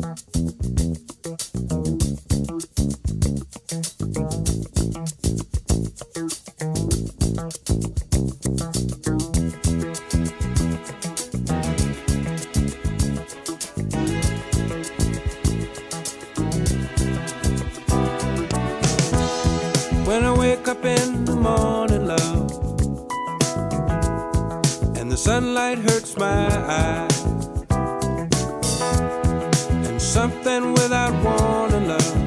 When I wake up in the morning, love, and the sunlight hurts my eyes, and something without warning, love,